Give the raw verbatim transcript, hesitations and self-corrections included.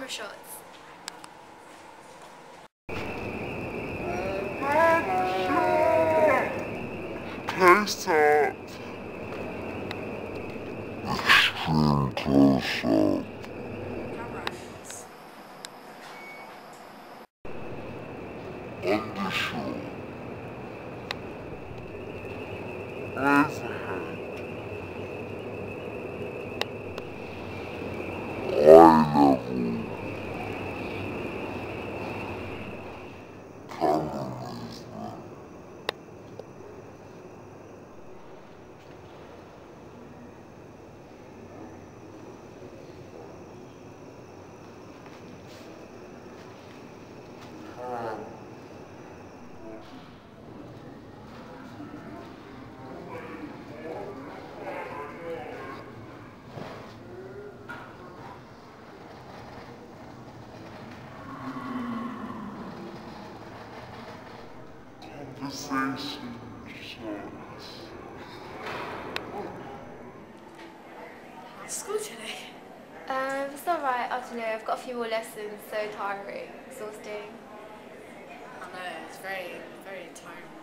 camera shots. Close up. Extreme close up. Cameras. Undershot. Overhead. Eye level. Camera movement. Conversation shots. How's school today? Um, it's alright, I don't know, I've got a few more lessons, so tiring, exhausting. I know, it's very, very tiring.